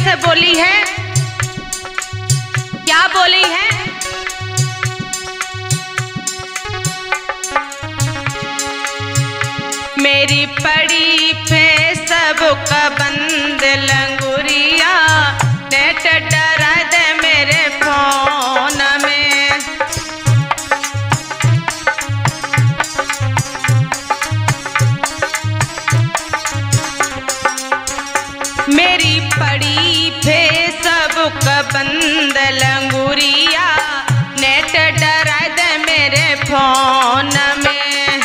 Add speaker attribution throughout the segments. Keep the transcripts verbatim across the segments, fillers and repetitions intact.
Speaker 1: से बोली है, क्या बोली है? मेरी पड़ी फेसबुक बंद लंगुरिया, नेट डरा दे मेरे फोन में। मेरी पड़ी फेसबुक बंद लंगुरिया, नेट डरा दे मेरे फोन में।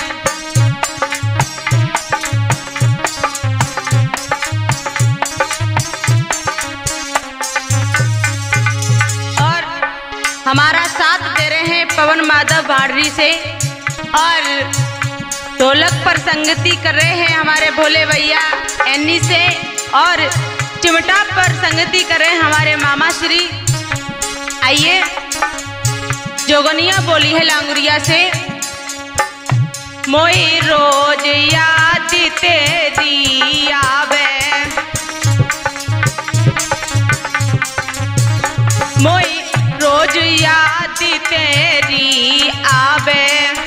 Speaker 1: हमारा साथ दे रहे हैं पवन माधव भाडरी से, और ढोलक पर संगति कर रहे हैं हमारे भोले भैया एन्नी से, और चिमटा पर संगति कर रहे हैं हमारे मामा श्री। आइए, जोगनिया बोली है लांगुरिया से। मोई रोज याद तेरी आवे, मोई रोज याद तेरी आवे,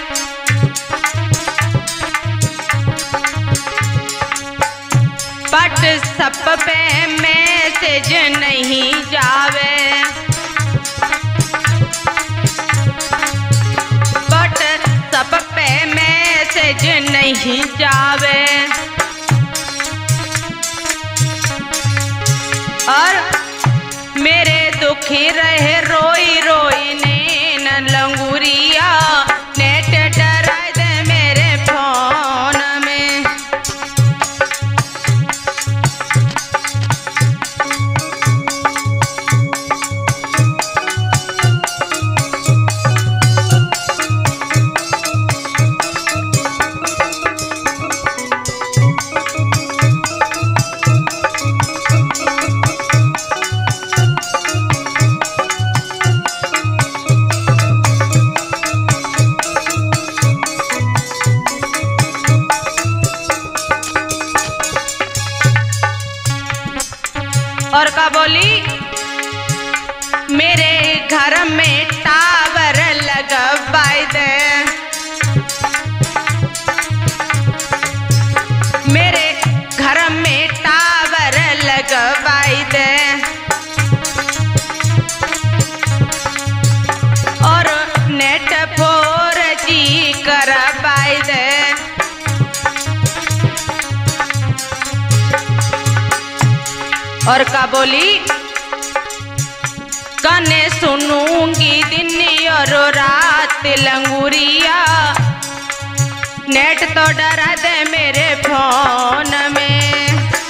Speaker 1: बट सब पे मैसेज नहीं जावे, बट सब पे मैसेज नहीं जावे। और मेरे दुखी रहे रोई रोई नैन लंगुरिया, नेट डरा दे मेरे फोन में। और का बोली, मेरे घर में टावर लगवाई दे, मेरे घर में टावर लगवाई दे, और नेट फोर जी करवाई दे। और का बोली, गाने सुनूंगी दिन और रात लंगुरिया, नेट तो डरा दे मेरे फोन में।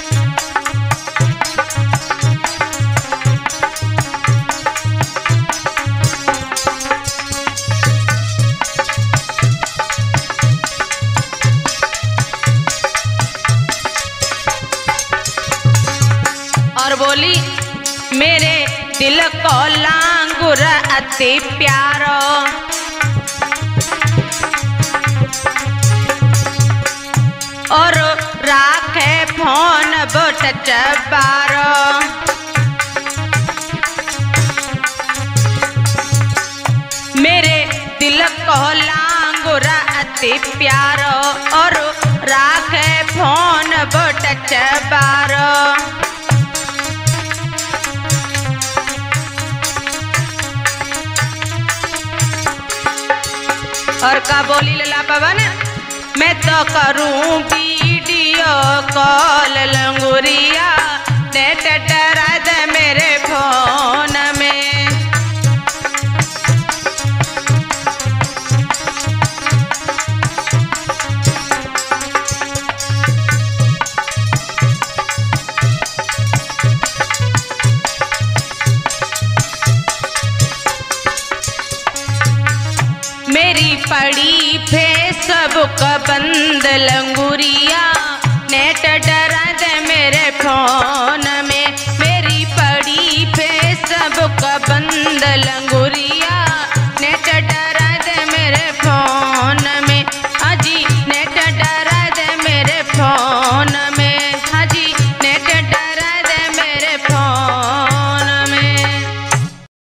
Speaker 1: और बोली, मेरे दिल को लांगुर अति प्यारो, और राखे फोन बोट चबारो। मेरे दिल को लांगुर अति प्यारो, और राखे फोन बोट चबारो। और का बोली लला पवन, मैं तो करूं वीडियो कॉल लंगुरिया, नेट डरा दे मेरे फोन में। मेरी पड़ी फेसबुक बंद लंगुरिया,